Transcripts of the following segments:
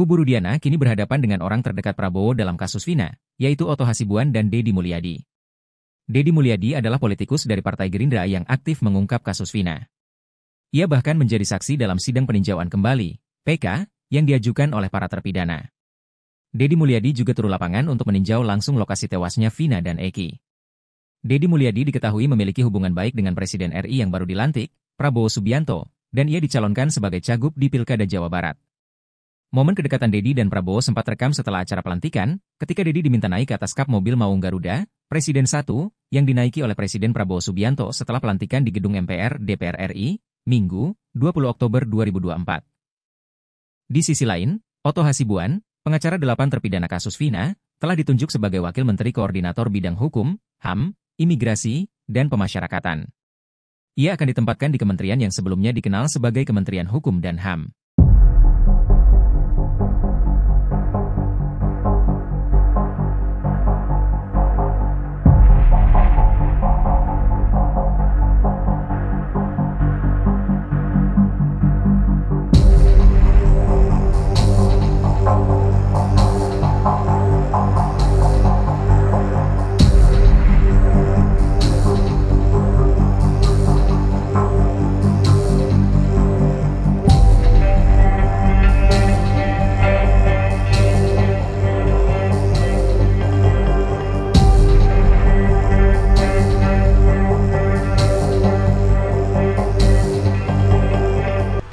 Kubu Rudiana kini berhadapan dengan orang terdekat Prabowo dalam kasus Vina, yaitu Otto Hasibuan dan Deddy Mulyadi. Deddy Mulyadi adalah politikus dari Partai Gerindra yang aktif mengungkap kasus Vina. Ia bahkan menjadi saksi dalam sidang peninjauan kembali, PK, yang diajukan oleh para terpidana. Deddy Mulyadi juga turun lapangan untuk meninjau langsung lokasi tewasnya Vina dan Eki. Deddy Mulyadi diketahui memiliki hubungan baik dengan Presiden RI yang baru dilantik, Prabowo Subianto, dan ia dicalonkan sebagai cagup di Pilkada Jawa Barat. Momen kedekatan Deddy dan Prabowo sempat rekam setelah acara pelantikan, ketika Deddy diminta naik ke atas kap mobil Maung Garuda, Presiden 1, yang dinaiki oleh Presiden Prabowo Subianto setelah pelantikan di gedung MPR DPR RI, Minggu, 20 Oktober 2024. Di sisi lain, Otto Hasibuan, pengacara 8 terpidana kasus Vina, telah ditunjuk sebagai Wakil Menteri Koordinator Bidang Hukum, HAM, Imigrasi, dan Pemasyarakatan. Ia akan ditempatkan di kementerian yang sebelumnya dikenal sebagai Kementerian Hukum dan HAM.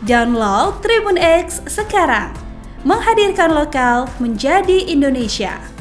Download Tribun X sekarang, menghadirkan lokal menjadi Indonesia.